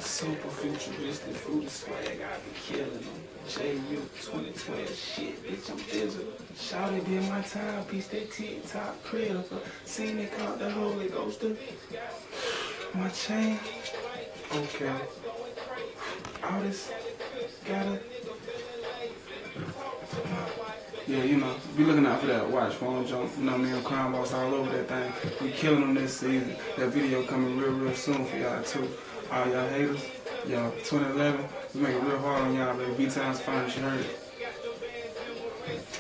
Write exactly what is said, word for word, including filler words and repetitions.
Super futuristic, fruity swag, I be killing them. J U twenty twelve shit, bitch, I'm digital. Shawty did my timepiece, that TikTok crib. Seen it called the Holy Ghost. My chain, okay. All this, gotta. Yeah, you know, be looking out for that watch phone jump. You know me and Crimeboss all over that thing. We killing them this season. That video coming real, real soon for y'all too. All y'all haters, y'all twenty eleven, we make it real hard on y'all, baby. B-Time's finest, you heard it.